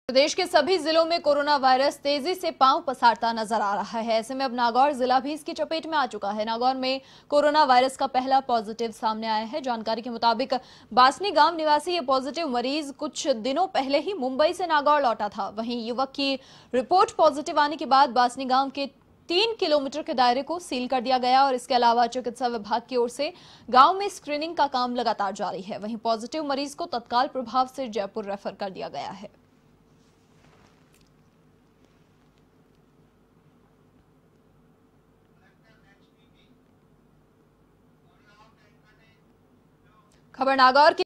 प्रदेश के सभी जिलों में कोरोना वायरस तेजी से पांव पसारता नजर आ रहा है। ऐसे में अब नागौर जिला भी इसकी चपेट में आ चुका है। नागौर में कोरोना वायरस का पहला पॉजिटिव सामने आया है। जानकारी के मुताबिक बासनी गांव निवासी ये पॉजिटिव मरीज कुछ दिनों पहले ही मुंबई से नागौर लौटा था। वहीं युवक की रिपोर्ट पॉजिटिव आने के बाद बासनी गांव के 3 किलोमीटर के दायरे को सील कर दिया गया और इसके अलावा चिकित्सा विभाग की ओर से गांव में स्क्रीनिंग का काम लगातार जारी है। वहीं पॉजिटिव मरीज को तत्काल प्रभाव से जयपुर रेफर कर दिया गया है। खबर नागौर की